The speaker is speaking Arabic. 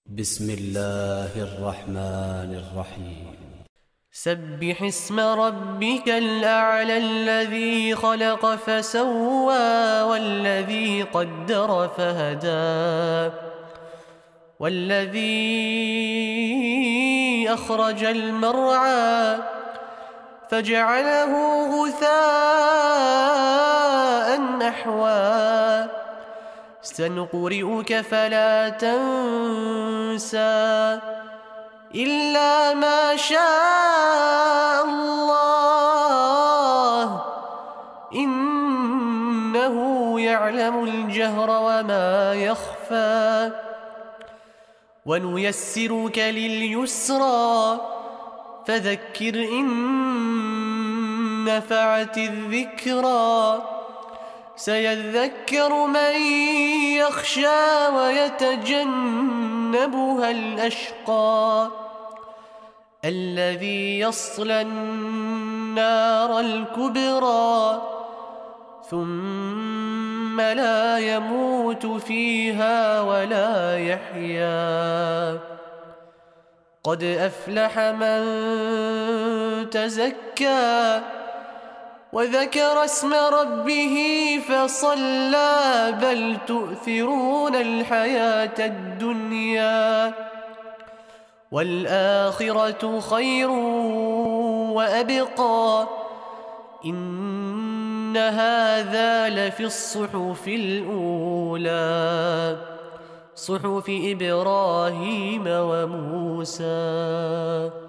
بسم الله الرحمن الرحيم. سبح اسم ربك الأعلى الذي خلق فسوى والذي قدر فهدى والذي أخرج المرعى فجعله غثاء أحوى سنقرئك فلا تنسى إلا ما شاء الله إنه يعلم الجهر وما يخفى ونيسرك لليسرى فذكر إن نفعت الذكرى سيذكر من يخشى ويتجنبها الأشقى الذي يصلى النار الكبرى ثم لا يموت فيها ولا يحيا قد أفلح من تزكى وذكر اسم ربه فصلى بل تؤثرون الحياة الدنيا والآخرة خير وأبقى إن هذا لفي الصحف الأولى صحف إبراهيم وموسى.